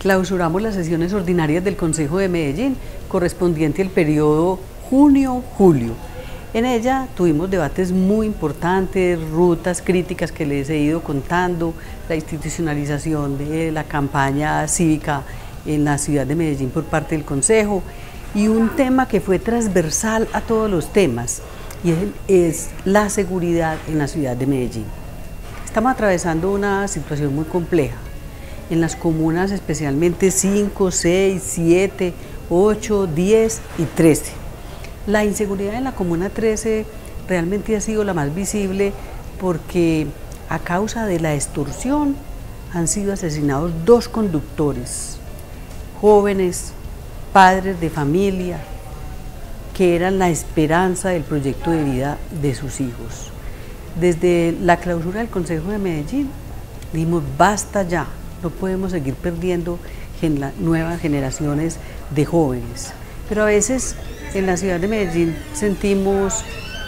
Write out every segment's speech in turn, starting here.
clausuramos las sesiones ordinarias del Consejo de Medellín, correspondiente al periodo junio-julio. En ella tuvimos debates muy importantes, rutas críticas que les he ido contando, la institucionalización de la campaña cívica en la ciudad de Medellín por parte del Consejo, y un tema que fue transversal a todos los temas, y es la seguridad en la ciudad de Medellín. Estamos atravesando una situación muy compleja. En las comunas especialmente 5, 6, 7, 8, 10 y 13. La inseguridad en la comuna 13 realmente ha sido la más visible porque a causa de la extorsión han sido asesinados 2 conductores, jóvenes, padres de familia, que eran la esperanza del proyecto de vida de sus hijos. Desde la clausura del Consejo de Medellín dijimos basta ya. No podemos seguir perdiendo nuevas generaciones de jóvenes. Pero a veces en la ciudad de Medellín sentimos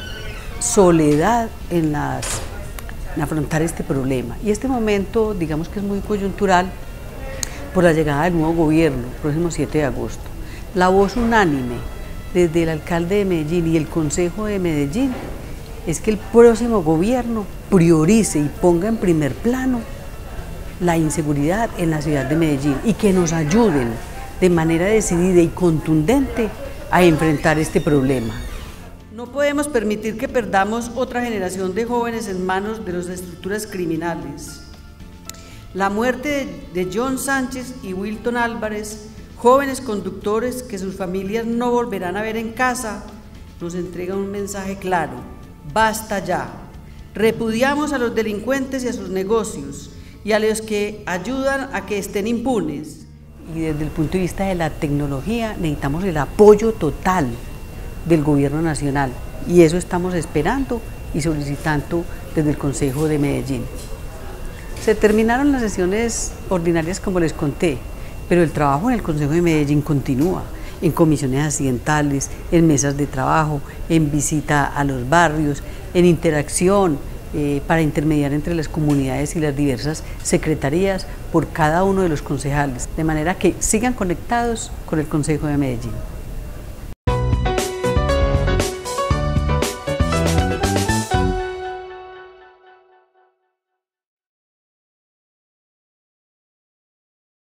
soledad en afrontar este problema. Y este momento, digamos que es muy coyuntural por la llegada del nuevo gobierno, el próximo 7 de agosto. La voz unánime desde el alcalde de Medellín y el Consejo de Medellín es que el próximo gobierno priorice y ponga en primer plano la inseguridad en la ciudad de Medellín y que nos ayuden de manera decidida y contundente a enfrentar este problema. No podemos permitir que perdamos otra generación de jóvenes en manos de las estructuras criminales. La muerte de John Sánchez y Wilton Álvarez, jóvenes conductores que sus familias no volverán a ver en casa, nos entrega un mensaje claro: basta ya. Repudiamos a los delincuentes y a sus negocios, y a los que ayudan a que estén impunes. Y desde el punto de vista de la tecnología necesitamos el apoyo total del gobierno nacional, y eso estamos esperando y solicitando desde el Consejo de Medellín. Se terminaron las sesiones ordinarias como les conté, pero el trabajo en el Consejo de Medellín continúa, en comisiones accidentales, en mesas de trabajo, en visita a los barrios, en interacción para intermediar entre las comunidades y las diversas secretarías por cada uno de los concejales, de manera que sigan conectados con el Consejo de Medellín.